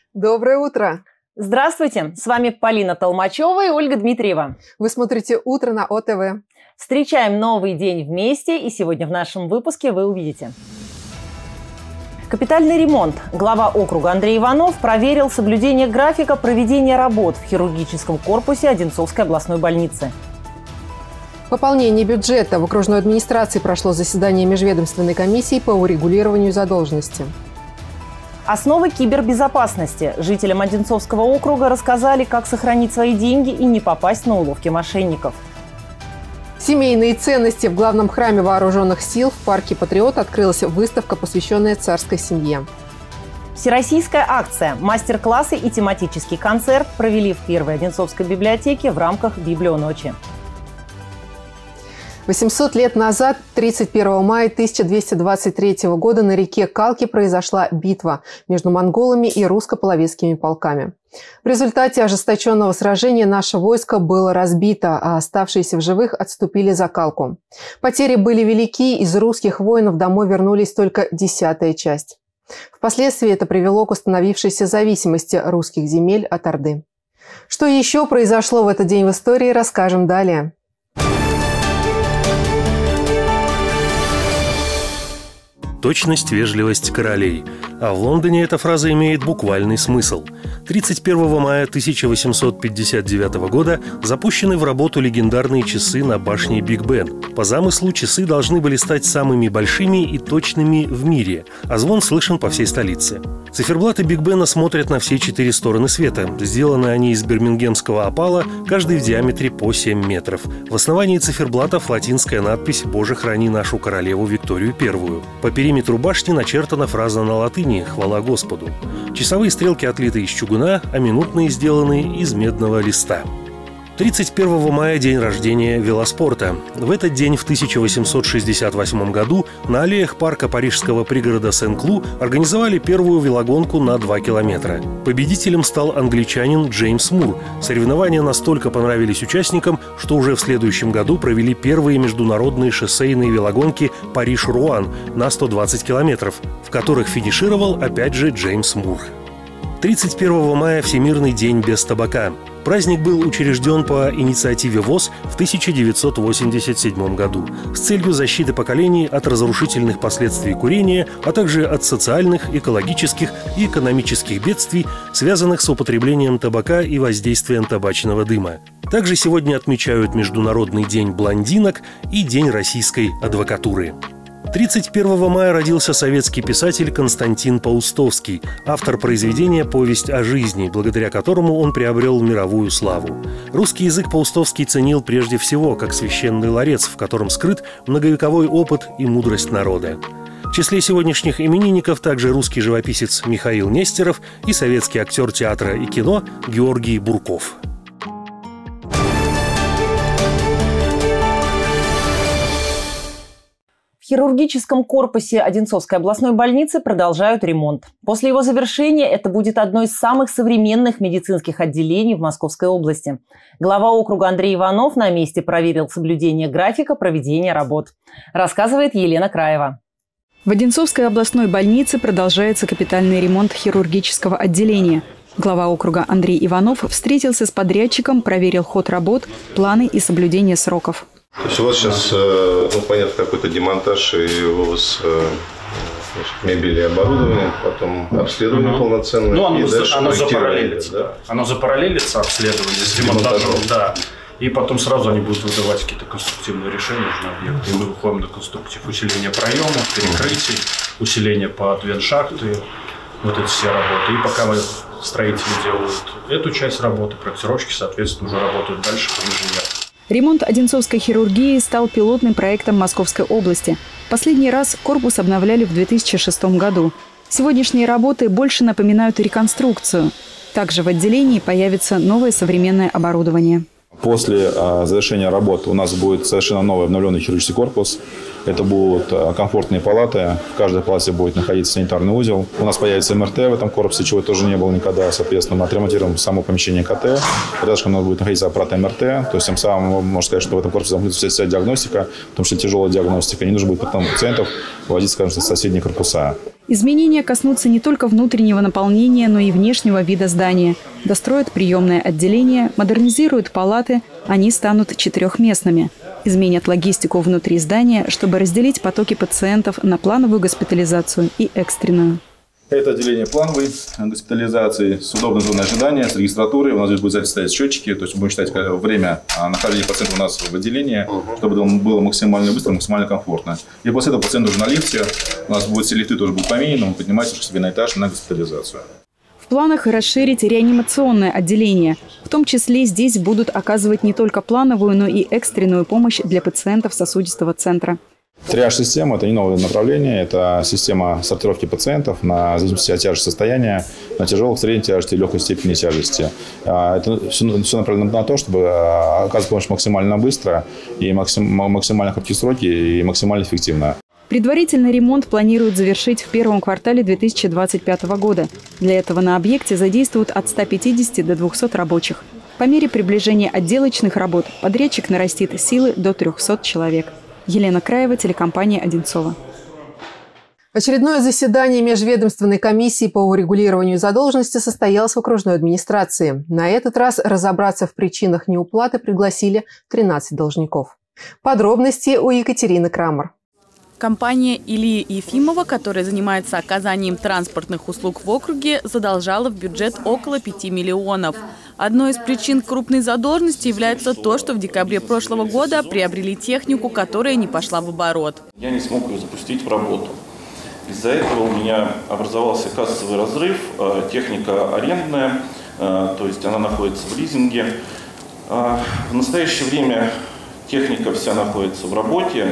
Доброе утро! Здравствуйте! С вами Полина Толмачева и Ольга Дмитриева. Вы смотрите «Утро» на ОТВ. Встречаем новый день вместе, и сегодня в нашем выпуске вы увидите. Капитальный ремонт. Глава округа Андрей Иванов проверил соблюдение графика проведения работ в хирургическом корпусе Одинцовской областной больницы. Пополнение бюджета. В окружной администрации прошло заседание межведомственной комиссии по урегулированию задолженности. Основы кибербезопасности. Жителям Одинцовского округа рассказали, как сохранить свои деньги и не попасть на уловки мошенников. Семейные ценности. В главном храме Вооруженных сил в парке «Патриот» открылась выставка, посвященная царской семье. Всероссийская акция, мастер-классы и тематический концерт провели в Первой Одинцовской библиотеке в рамках Библионочи. 800 лет назад, 31 мая 1223 года, на реке Калки произошла битва между монголами и русско-половецкими полками. В результате ожесточенного сражения наше войско было разбито, а оставшиеся в живых отступили за Калку. Потери были велики, из русских воинов домой вернулись только 10-я часть. Впоследствии это привело к установившейся зависимости русских земель от Орды. Что еще произошло в этот день в истории, расскажем далее. Точность, вежливость королей. А в Лондоне эта фраза имеет буквальный смысл. 31 мая 1859 года запущены в работу легендарные часы на башне Биг Бен. По замыслу, часы должны были стать самыми большими и точными в мире, а звон слышен по всей столице. Циферблаты Биг Бена смотрят на все 4 стороны света. Сделаны они из бирмингемского опала, каждый в диаметре по 7 метров. В основании циферблатов латинская надпись «Боже, храни нашу королеву Викторию I». По периметру башни начертана фраза на латыни «Хвала Господу». Часовые стрелки отлиты из чугуна, а минутные сделаны из медного листа. 31 мая – день рождения велоспорта. В этот день в 1868 году на аллеях парка парижского пригорода Сен-Клу организовали первую велогонку на 2 километра. Победителем стал англичанин Джеймс Мур. Соревнования настолько понравились участникам, что уже в следующем году провели первые международные шоссейные велогонки Париж-Руан на 120 километров, в которых финишировал опять же Джеймс Мур. 31 мая – Всемирный день без табака. Праздник был учрежден по инициативе ВОЗ в 1987 году с целью защиты поколений от разрушительных последствий курения, а также от социальных, экологических и экономических бедствий, связанных с употреблением табака и воздействием табачного дыма. Также сегодня отмечают Международный день блондинок и День российской адвокатуры. 31 мая родился советский писатель Константин Паустовский, автор произведения «Повесть о жизни», благодаря которому он приобрел мировую славу. Русский язык Паустовский ценил прежде всего как священный ларец, в котором скрыт многовековой опыт и мудрость народа. В числе сегодняшних именинников также русский живописец Михаил Нестеров и советский актер театра и кино Георгий Бурков. В хирургическом корпусе Одинцовской областной больницы продолжают ремонт. После его завершения это будет одно из самых современных медицинских отделений в Московской области. Глава округа Андрей Иванов на месте проверил соблюдение графика проведения работ. Рассказывает Елена Краева. В Одинцовской областной больнице продолжается капитальный ремонт хирургического отделения. Глава округа Андрей Иванов встретился с подрядчиком, проверил ход работ, планы и соблюдение сроков. То есть у вас сейчас, понятно, какой-то демонтаж и вывоз мебели и оборудования, потом обследование полноценное. Ну, оно запараллелится. Да? Оно запараллелится обследование с демонтажом, да. И потом сразу они будут выдавать какие-то конструктивные решения уже на объекты. И мы выходим на конструктив усиления проемов, перекрытий, усиление под вентшахты, вот эти все работы. И пока строители делают эту часть работы, проектировщики, соответственно, уже работают дальше по инженеру. Ремонт Одинцовской хирургии стал пилотным проектом Московской области. Последний раз корпус обновляли в 2006 году. Сегодняшние работы больше напоминают реконструкцию. Также в отделении появится новое современное оборудование. После завершения работ у нас будет совершенно новый обновленный хирургический корпус. Это будут комфортные палаты. В каждой палате будет находиться санитарный узел. У нас появится МРТ в этом корпусе, чего тоже не было никогда. Соответственно, мы отремонтируем само помещение КТ. Рядышком у нас будет находиться аппарат МРТ. То есть, тем самым, можно сказать, что в этом корпусе будет вся диагностика, в том числе тяжелая диагностика. Не нужно будет потом пациентов вводить, скажем, в соседние корпуса. Изменения коснутся не только внутреннего наполнения, но и внешнего вида здания. Достроят приемное отделение, модернизируют палаты, они станут 4-местными. Изменят логистику внутри здания, чтобы разделить потоки пациентов на плановую госпитализацию и экстренную. Это отделение плановой госпитализации с удобной зоной ожидания, с регистратурой. У нас здесь будут стоять счетчики, то есть мы будем считать время нахождения пациента у нас в отделении, чтобы было максимально быстро, максимально комфортно. И после этого пациент уже на лифте, у нас будут все лифты тоже будут поменены, он поднимается к себе на этаж на госпитализацию. В планах расширить реанимационное отделение. В том числе здесь будут оказывать не только плановую, но и экстренную помощь для пациентов сосудистого центра. Триаж-система – это не новое направление, это система сортировки пациентов на зависимости от тяжести состояния, на тяжелых, средней тяжести и легкой степени тяжести. Это все направлено на то, чтобы оказывать помощь максимально быстро, и максимально короткие сроки, и максимально эффективно. Предварительный ремонт планируют завершить в первом квартале 2025 года. Для этого на объекте задействуют от 150 до 200 рабочих. По мере приближения отделочных работ подрядчик нарастит силы до 300 человек. Елена Краева, телекомпания «Одинцова». Очередное заседание межведомственной комиссии по урегулированию задолженности состоялось в окружной администрации. На этот раз разобраться в причинах неуплаты пригласили 13 должников. Подробности у Екатерины Крамер. Компания Ильи Ефимова, которая занимается оказанием транспортных услуг в округе, задолжала в бюджет около 5 миллионов. Одной из причин крупной задолженности является то, что в декабре прошлого года приобрели технику, которая не пошла в оборот. Я не смог ее запустить в работу. Из-за этого у меня образовался кассовый разрыв, техника арендная, то есть она находится в лизинге. В настоящее время техника вся находится в работе.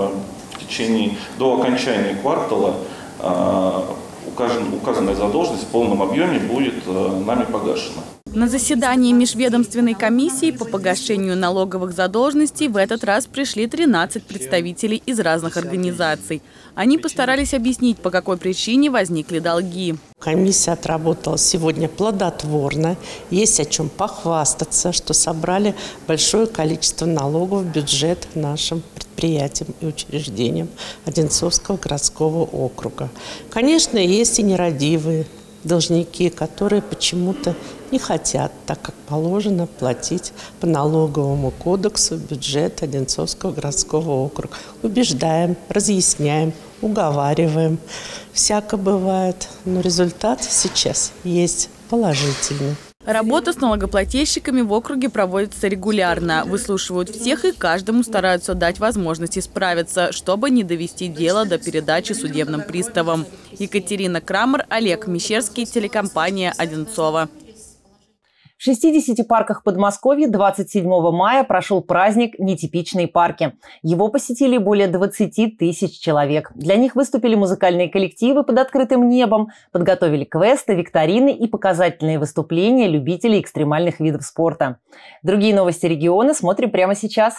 До окончания квартала указанная задолженность в полном объеме будет нами погашена. На заседании межведомственной комиссии по погашению налоговых задолженностей в этот раз пришли 13 представителей из разных организаций. Они постарались объяснить, по какой причине возникли долги. Комиссия отработала сегодня плодотворно. Есть о чем похвастаться, что собрали большое количество налогов в бюджет нашим предприятиям и учреждениям Одинцовского городского округа. Конечно, есть и нерадивые должники, которые почему-то не хотят, так как положено, платить по налоговому кодексу бюджет Одинцовского городского округа. Убеждаем, разъясняем, уговариваем. Всяко бывает, но результат сейчас есть положительный. Работа с налогоплательщиками в округе проводится регулярно. Выслушивают всех и каждому стараются дать возможность исправиться, чтобы не довести дело до передачи судебным приставам. Екатерина Крамер, Олег Мещерский, телекомпания «Одинцова». В 60 парках Подмосковья 27 мая прошел праздник «Нетипичные парки». Его посетили более 20 тысяч человек. Для них выступили музыкальные коллективы под открытым небом, подготовили квесты, викторины и показательные выступления любителей экстремальных видов спорта. Другие новости региона смотрим прямо сейчас.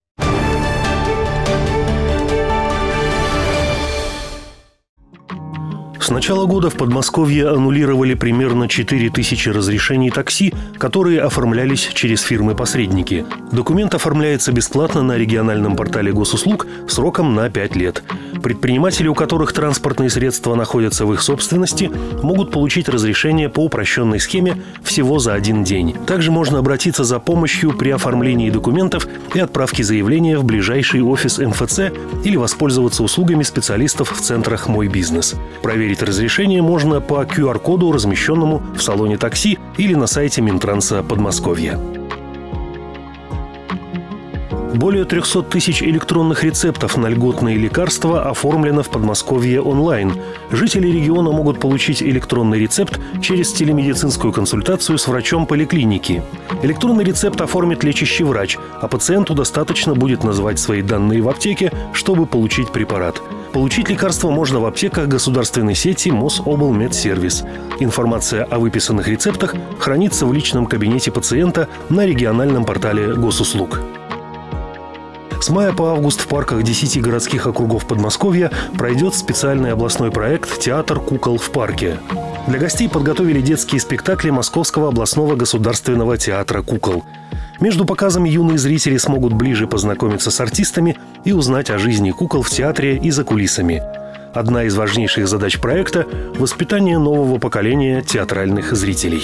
С начала года в Подмосковье аннулировали примерно 4000 разрешений такси, которые оформлялись через фирмы-посредники. Документ оформляется бесплатно на региональном портале госуслуг сроком на 5 лет. Предприниматели, у которых транспортные средства находятся в их собственности, могут получить разрешение по упрощенной схеме всего за 1 день. Также можно обратиться за помощью при оформлении документов и отправке заявления в ближайший офис МФЦ или воспользоваться услугами специалистов в центрах «Мой бизнес». Проверить разрешение можно по QR-коду, размещенному в салоне такси или на сайте Минтранса Подмосковья. Более 300 тысяч электронных рецептов на льготные лекарства оформлено в Подмосковье онлайн. Жители региона могут получить электронный рецепт через телемедицинскую консультацию с врачом поликлиники. Электронный рецепт оформит лечащий врач, а пациенту достаточно будет назвать свои данные в аптеке, чтобы получить препарат. Получить лекарство можно в аптеках государственной сети Мособлмедсервис. Информация о выписанных рецептах хранится в личном кабинете пациента на региональном портале госуслуг. С мая по август в парках 10 городских округов Подмосковья пройдет специальный областной проект «Театр кукол в парке». Для гостей подготовили детские спектакли Московского областного государственного театра кукол. Между показами юные зрители смогут ближе познакомиться с артистами и узнать о жизни кукол в театре и за кулисами. Одна из важнейших задач проекта – воспитание нового поколения театральных зрителей.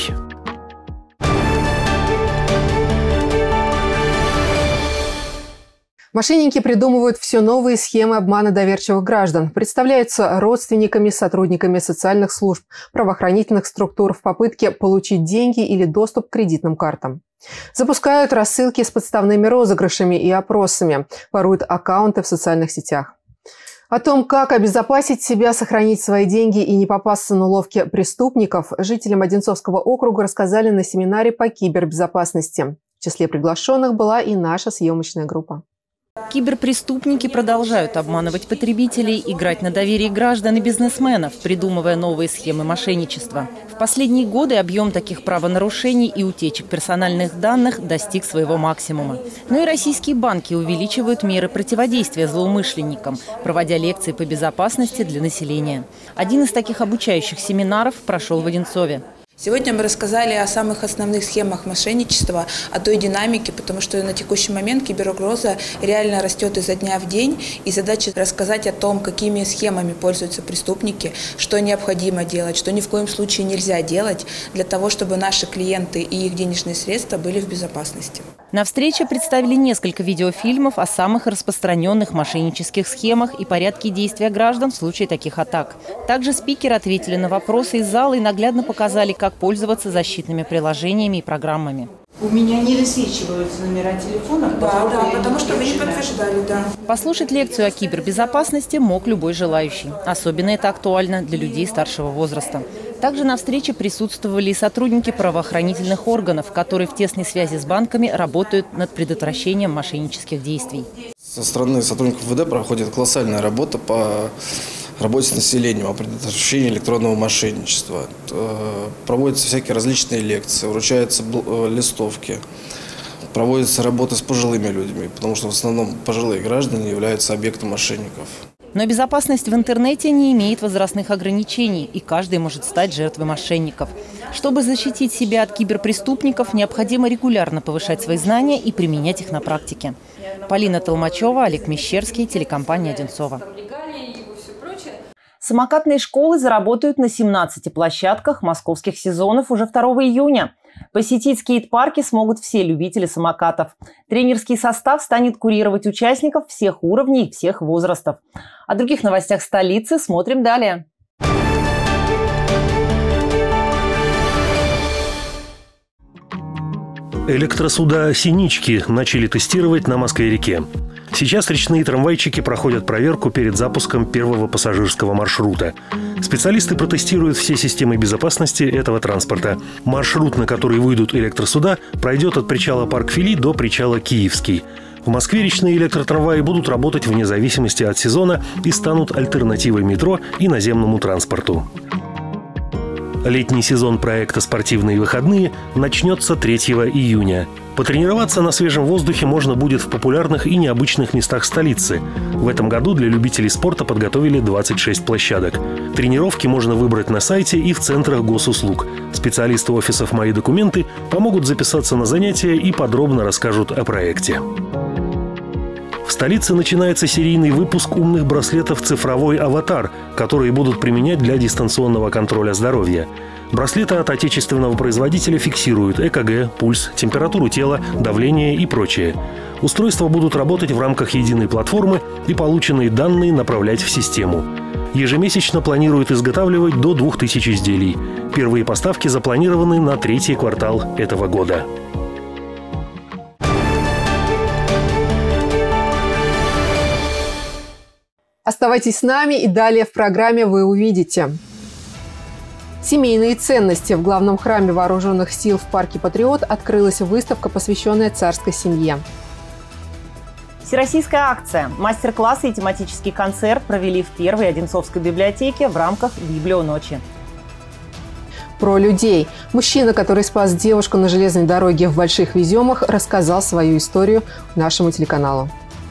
Мошенники придумывают все новые схемы обмана доверчивых граждан, представляются родственниками, сотрудниками социальных служб, правоохранительных структур в попытке получить деньги или доступ к кредитным картам. Запускают рассылки с подставными розыгрышами и опросами, воруют аккаунты в социальных сетях. О том, как обезопасить себя, сохранить свои деньги и не попасться на уловки преступников, жителям Одинцовского округа рассказали на семинаре по кибербезопасности. В числе приглашенных была и наша съемочная группа. Киберпреступники продолжают обманывать потребителей, играть на доверии граждан и бизнесменов, придумывая новые схемы мошенничества. В последние годы объем таких правонарушений и утечек персональных данных достиг своего максимума. Но и российские банки увеличивают меры противодействия злоумышленникам, проводя лекции по безопасности для населения. Один из таких обучающих семинаров прошел в Одинцове. Сегодня мы рассказали о самых основных схемах мошенничества, о той динамике, потому что на текущий момент киберугроза реально растет изо дня в день. И задача рассказать о том, какими схемами пользуются преступники, что необходимо делать, что ни в коем случае нельзя делать для того, чтобы наши клиенты и их денежные средства были в безопасности. На встрече представили несколько видеофильмов о самых распространенных мошеннических схемах и порядке действия граждан в случае таких атак. Также спикеры ответили на вопросы из зала и наглядно показали, как пользоваться защитными приложениями и программами. У меня не высвечиваются номера телефонов. Да, потому что вы не подтверждали, да. Послушать лекцию о кибербезопасности мог любой желающий. Особенно это актуально для людей старшего возраста. Также на встрече присутствовали и сотрудники правоохранительных органов, которые в тесной связи с банками работают над предотвращением мошеннических действий. Со стороны сотрудников ВВД проходит колоссальная работа по работе с населением, о предотвращении электронного мошенничества. Проводятся всякие различные лекции, вручаются листовки, проводится работа с пожилыми людьми, потому что в основном пожилые граждане являются объектом мошенников. Но безопасность в интернете не имеет возрастных ограничений, и каждый может стать жертвой мошенников. Чтобы защитить себя от киберпреступников, необходимо регулярно повышать свои знания и применять их на практике. Полина Толмачева, Олег Мещерский, телекомпания «Одинцова». Самокатные школы заработают на 17 площадках московских сезонов уже 2 июня. Посетить скейт-парки смогут все любители самокатов. Тренерский состав станет курировать участников всех уровней и всех возрастов. О других новостях столицы смотрим далее. Электросуда «Синички» начали тестировать на Москве-реке. Сейчас речные трамвайчики проходят проверку перед запуском первого пассажирского маршрута. Специалисты протестируют все системы безопасности этого транспорта. Маршрут, на который выйдут электросуда, пройдет от причала Парк Фили до причала Киевский. В Москве речные электротрамваи будут работать вне зависимости от сезона и станут альтернативой метро и наземному транспорту. Летний сезон проекта «Спортивные выходные» начнется 3 июня. Потренироваться на свежем воздухе можно будет в популярных и необычных местах столицы. В этом году для любителей спорта подготовили 26 площадок. Тренировки можно выбрать на сайте и в центрах госуслуг. Специалисты офисов «Мои документы» помогут записаться на занятия и подробно расскажут о проекте. В столице начинается серийный выпуск умных браслетов «Цифровой аватар», которые будут применять для дистанционного контроля здоровья. Браслеты от отечественного производителя фиксируют ЭКГ, пульс, температуру тела, давление и прочее. Устройства будут работать в рамках единой платформы и полученные данные направлять в систему. Ежемесячно планируют изготавливать до 2000 изделий. Первые поставки запланированы на 3-й квартал этого года. Оставайтесь с нами, и далее в программе вы увидите. Семейные ценности. В главном храме Вооруженных сил в парке «Патриот» открылась выставка, посвященная царской семье. Всероссийская акция. Мастер-классы и тематический концерт провели в первой Одинцовской библиотеке в рамках «Библионочи». Про людей. Мужчина, который спас девушку на железной дороге в Больших Веземах, рассказал свою историю нашему телеканалу.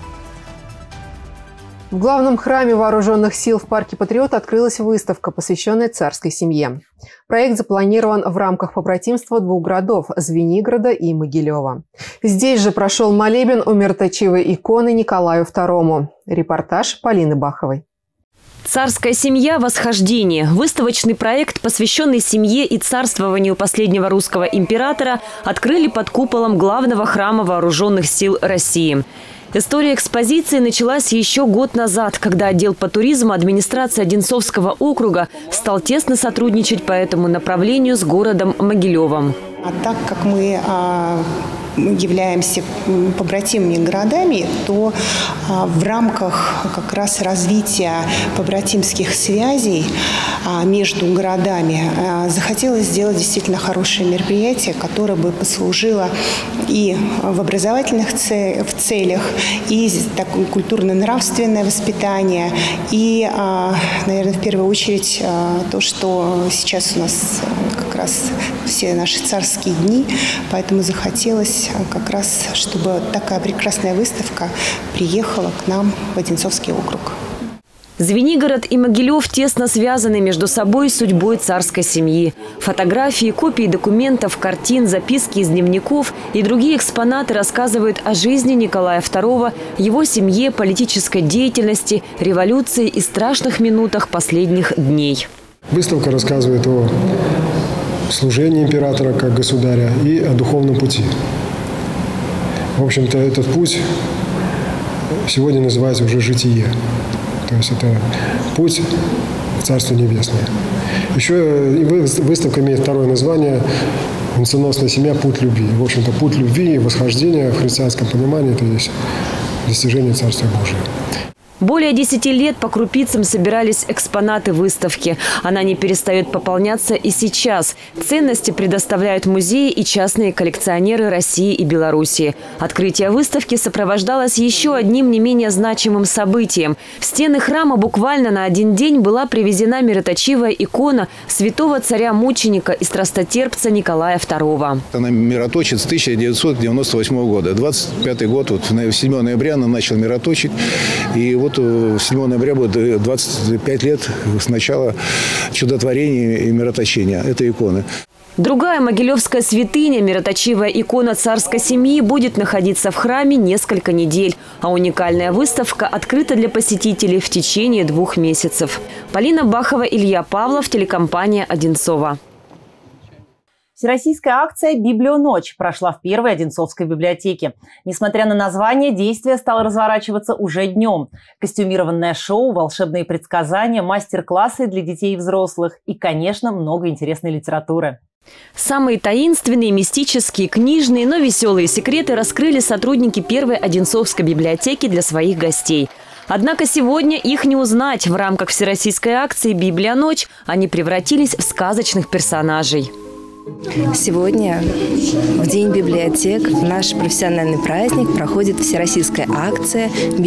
В главном храме Вооруженных сил в парке «Патриот» открылась выставка, посвященная царской семье. Проект запланирован в рамках побратимства двух городов – Звенигорода и Могилева. Здесь же прошел молебен умироточивой иконы Николаю II. Репортаж Полины Баховой. «Царская семья. Восхождение». Выставочный проект, посвященный семье и царствованию последнего русского императора, открыли под куполом главного храма Вооруженных сил России. История экспозиции началась еще год назад, когда отдел по туризму администрации Одинцовского округа стал тесно сотрудничать по этому направлению с городом Могилевом. А так как мы являемся побратимыми городами, то в рамках как раз развития побратимских связей между городами захотелось сделать действительно хорошее мероприятие, которое бы послужило и в образовательных целях, и такое культурно-нравственное воспитание, и, наверное, в первую очередь то, что сейчас у нас как раз все наши царские дни, поэтому захотелось как раз, чтобы такая прекрасная выставка приехала к нам в Одинцовский округ. Звенигород и Могилев тесно связаны между собой судьбой царской семьи. Фотографии, копии документов, картин, записки из дневников и другие экспонаты рассказывают о жизни Николая II, его семье, политической деятельности, революции и страшных минутах последних дней. Выставка рассказывает о служении императора как государя и о духовном пути. В общем-то, этот путь сегодня называется уже «Житие». То есть это путь в Царство Небесное. Еще и выставка имеет второе название «Венценосная семья. Путь любви». В общем-то, путь любви и восхождения в христианском понимании – это есть достижение Царства Божия. Более 10 лет по крупицам собирались экспонаты выставки. Она не перестает пополняться и сейчас. Ценности предоставляют музеи и частные коллекционеры России и Белоруссии. Открытие выставки сопровождалось еще одним не менее значимым событием. В стены храма буквально на один день была привезена мироточивая икона святого царя-мученика и страстотерпца Николая II. Она мироточит с 1998 года. 25-й год, 7 ноября она начала мироточить. И 7 ноября будет 25 лет с начала чудотворения и мироточения этой иконы. Другая могилевская святыня, мироточивая икона царской семьи, будет находиться в храме несколько недель. А уникальная выставка открыта для посетителей в течение 2 месяцев. Полина Бахова, Илья Павлов, телекомпания «Одинцова». Всероссийская акция «Библионочь» прошла в первой Одинцовской библиотеке. Несмотря на название, действие стало разворачиваться уже днем. Костюмированное шоу, волшебные предсказания, мастер-классы для детей и взрослых и, конечно, много интересной литературы. Самые таинственные, мистические, книжные, но веселые секреты раскрыли сотрудники первой Одинцовской библиотеки для своих гостей. Однако сегодня их не узнать. В рамках всероссийской акции «Библионочь» они превратились в сказочных персонажей. Сегодня, в День библиотек, в наш профессиональный праздник проходит всероссийская акция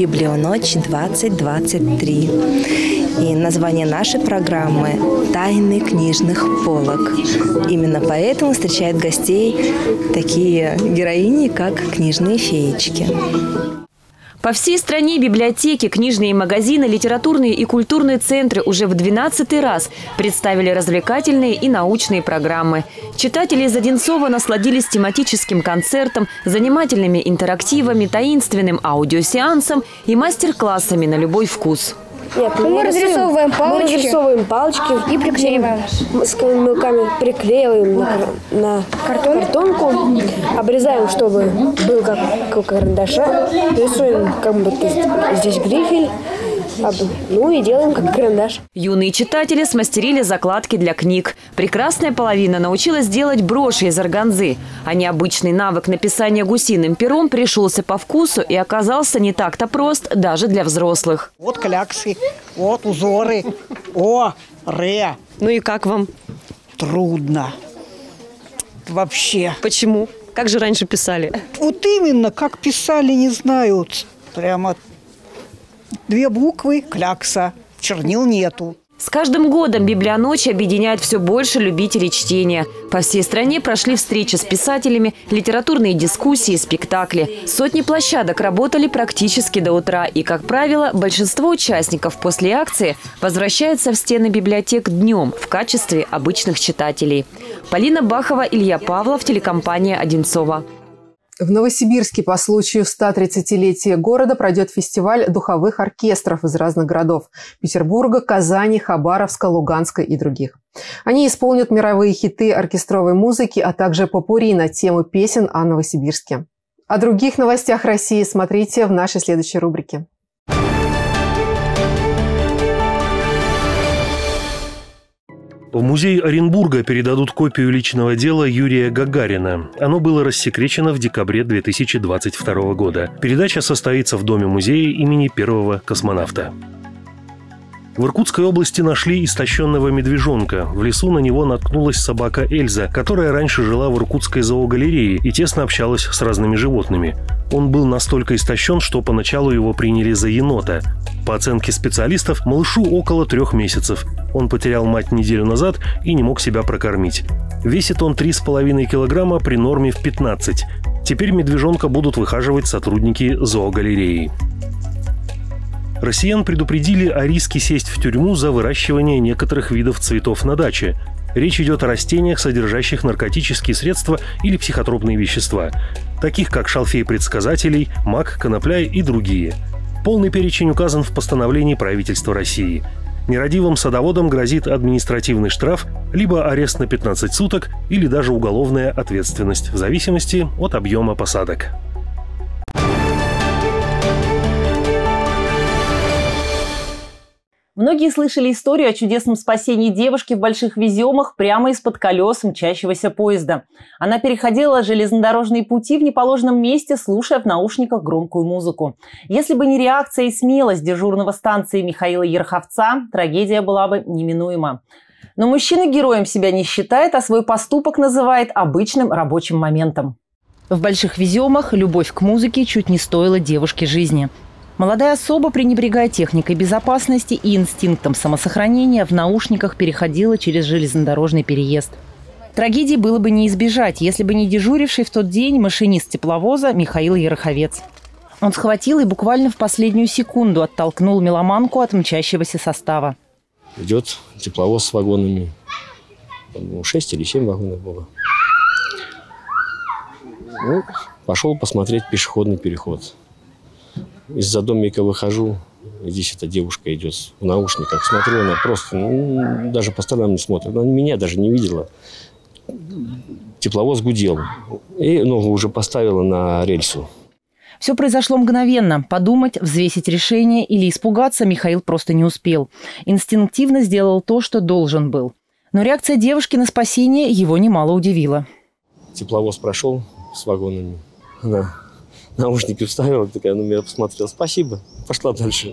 «Библионочь-2023». И название нашей программы «Тайны книжных полок». Именно поэтому встречают гостей такие героини, как книжные феечки. По всей стране библиотеки, книжные магазины, литературные и культурные центры уже в 12-й раз представили развлекательные и научные программы. Читатели из Одинцова насладились тематическим концертом, занимательными интерактивами, таинственным аудиосеансом и мастер-классами на любой вкус. Нет, мы разрисовываем палочки и приклеиваем. С мелками приклеиваем на картонку, обрезаем, чтобы был как карандаша, рисуем как будто здесь грифель, ну и делаем как карандаш. Юные читатели смастерили закладки для книг. Прекрасная половина научилась делать броши из органзы. А необычный навык написания гусиным пером пришелся по вкусу и оказался не так-то прост даже для взрослых. Вот кляксы, вот узоры, о, ре. Ну и как вам? Трудно. Вообще. Почему? Как же раньше писали? Вот именно, как писали, не знаю. Прямо 2 буквы, клякса, чернил нету. С каждым годом «Библионочь» объединяет все больше любителей чтения. По всей стране прошли встречи с писателями, литературные дискуссии, спектакли. Сотни площадок работали практически до утра. И, как правило, большинство участников после акции возвращаются в стены библиотек днем в качестве обычных читателей. Полина Бахова, Илья Павлов, телекомпания «Одинцова». В Новосибирске по случаю 130-летия города пройдет фестиваль духовых оркестров из разных городов – Петербурга, Казани, Хабаровска, Луганска и других. Они исполнят мировые хиты оркестровой музыки, а также попурри на тему песен о Новосибирске. О других новостях России смотрите в нашей следующей рубрике. В музей Оренбурга передадут копию личного дела Юрия Гагарина. Оно было рассекречено в декабре 2022 года. Передача состоится в Доме музея имени первого космонавта. В Иркутской области нашли истощенного медвежонка. В лесу на него наткнулась собака Эльза, которая раньше жила в Иркутской зоогалерее и тесно общалась с разными животными. Он был настолько истощен, что поначалу его приняли за енота. По оценке специалистов, малышу около 3 месяцев. Он потерял мать неделю назад и не мог себя прокормить. Весит он 3,5 килограмма при норме в 15. Теперь медвежонка будут выхаживать сотрудники зоогалереи. Россиян предупредили о риске сесть в тюрьму за выращивание некоторых видов цветов на даче. Речь идет о растениях, содержащих наркотические средства или психотропные вещества, таких как шалфей предсказателей, мак, конопля и другие. Полный перечень указан в постановлении правительства России. Нерадивым садоводам грозит административный штраф, либо арест на 15 суток, или даже уголовная ответственность, в зависимости от объема посадок. Многие слышали историю о чудесном спасении девушки в Больших Веземах прямо из-под колес мчащегося поезда. Она переходила железнодорожные пути в неположенном месте, слушая в наушниках громкую музыку. Если бы не реакция и смелость дежурного станции Михаила Ерховца, трагедия была бы неминуема. Но мужчина героем себя не считает, а свой поступок называет обычным рабочим моментом. В Больших Веземах любовь к музыке чуть не стоила девушке жизни. Молодая особа, пренебрегая техникой безопасности и инстинктом самосохранения, в наушниках переходила через железнодорожный переезд. Трагедии было бы не избежать, если бы не дежуривший в тот день машинист тепловоза Михаил Ероховец. Он схватил и буквально в последнюю секунду оттолкнул меломанку от мчащегося состава. Идет тепловоз с вагонами. 6 или 7 вагонов было. Ну, пошел посмотреть пешеходный переход. Из-за домика выхожу, здесь эта девушка идет в наушниках. Смотрю, она просто, даже по сторонам не смотрит. Она меня даже не видела. Тепловоз гудел. И ногу уже поставила на рельсу. Все произошло мгновенно. Подумать, взвесить решение или испугаться Михаил просто не успел. Инстинктивно сделал то, что должен был. Но реакция девушки на спасение его немало удивила. Тепловоз прошел с вагонами. Она наушники вставила, такая на меня посмотрела. Спасибо. Пошла дальше.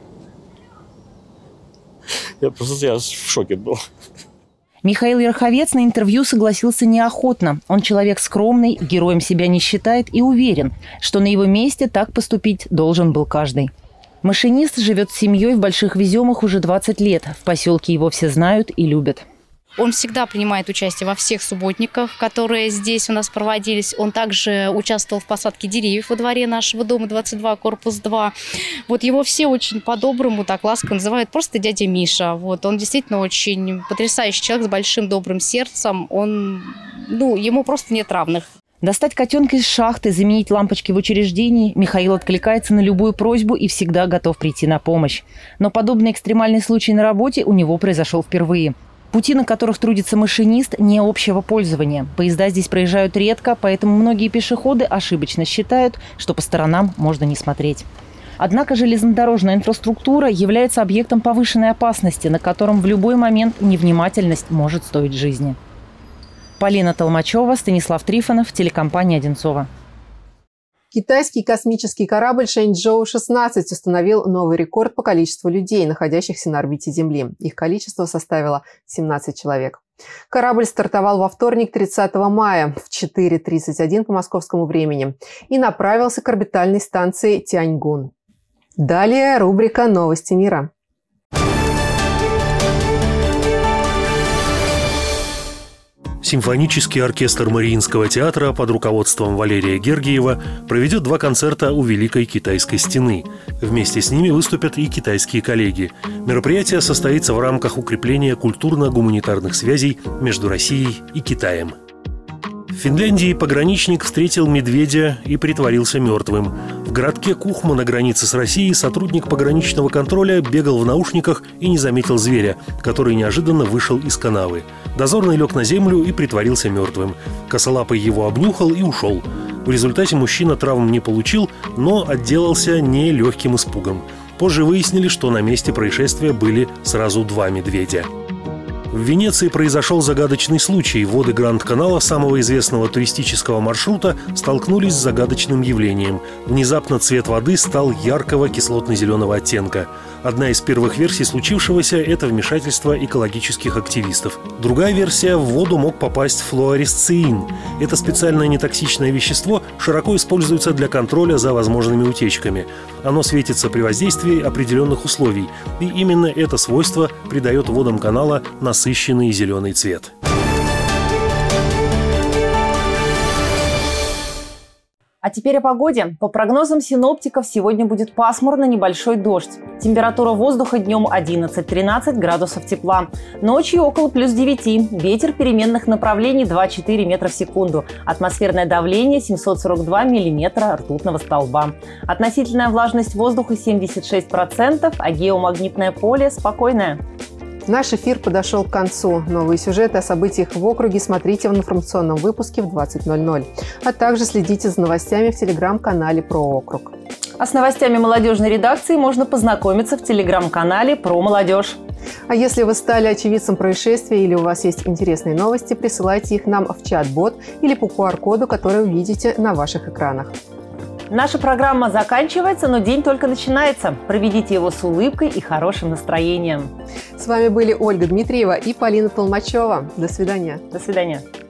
Я в шоке был. Михаил Ерховец на интервью согласился неохотно. Он человек скромный, героем себя не считает и уверен, что на его месте так поступить должен был каждый. Машинист живет с семьей в Больших Веземах уже 20 лет. В поселке его все знают и любят. Он всегда принимает участие во всех субботниках, которые здесь у нас проводились. Он также участвовал в посадке деревьев во дворе нашего дома 22, корпус 2. Вот его все очень по-доброму, так ласково называют просто дядя Миша. Вот. Он действительно очень потрясающий человек с большим добрым сердцем. Ему просто нет равных. Достать котенка из шахты, заменить лампочки в учреждении – Михаил откликается на любую просьбу и всегда готов прийти на помощь. Но подобный экстремальный случай на работе у него произошел впервые. Пути, на которых трудится машинист, не общего пользования. Поезда здесь проезжают редко, поэтому многие пешеходы ошибочно считают, что по сторонам можно не смотреть. Однако железнодорожная инфраструктура является объектом повышенной опасности, на котором в любой момент невнимательность может стоить жизни. Полина Толмачева, Станислав Трифонов, телекомпания «Одинцово». Китайский космический корабль Шэньчжоу-16 установил новый рекорд по количеству людей, находящихся на орбите Земли. Их количество составило 17 человек. Корабль стартовал во вторник, 30 мая в 4:31 по московскому времени и направился к орбитальной станции Тяньгун. Далее рубрика «Новости мира». Симфонический оркестр Мариинского театра под руководством Валерия Гергиева проведет 2 концерта у Великой Китайской стены. Вместе с ними выступят и китайские коллеги. Мероприятие состоится в рамках укрепления культурно-гуманитарных связей между Россией и Китаем. В Финляндии пограничник встретил медведя и притворился мертвым. В городке Кухма на границе с Россией сотрудник пограничного контроля бегал в наушниках и не заметил зверя, который неожиданно вышел из канавы. Дозорный лег на землю и притворился мертвым. Косолапый его обнюхал и ушел. В результате мужчина травм не получил, но отделался нелегким испугом. Позже выяснили, что на месте происшествия были сразу 2 медведя. В Венеции произошел загадочный случай. Воды Гранд-канала, самого известного туристического маршрута, столкнулись с загадочным явлением. Внезапно цвет воды стал яркого кислотно-зеленого оттенка. Одна из первых версий случившегося – это вмешательство экологических активистов. Другая версия – в воду мог попасть флуоресцеин. Это специальное нетоксичное вещество широко используется для контроля за возможными утечками. Оно светится при воздействии определенных условий. И именно это свойство придает водам канала насыщенный зеленый цвет. А теперь о погоде. По прогнозам синоптиков, сегодня будет пасмурно, небольшой дождь. Температура воздуха днем 11-13 градусов тепла. Ночью около плюс 9. Ветер переменных направлений 2-4 метра в секунду. Атмосферное давление 742 миллиметра ртутного столба. Относительная влажность воздуха 76%, а геомагнитное поле спокойное. Наш эфир подошел к концу. Новые сюжеты о событиях в округе смотрите в информационном выпуске в 20:00. А также следите за новостями в телеграм-канале «Про округ». А с новостями молодежной редакции можно познакомиться в телеграм-канале «Про молодежь». А если вы стали очевидцем происшествия или у вас есть интересные новости, присылайте их нам в чат-бот или по QR-коду, который увидите на ваших экранах. Наша программа заканчивается, но день только начинается. Проведите его с улыбкой и хорошим настроением. С вами были Ольга Дмитриева и Полина Толмачева. До свидания. До свидания.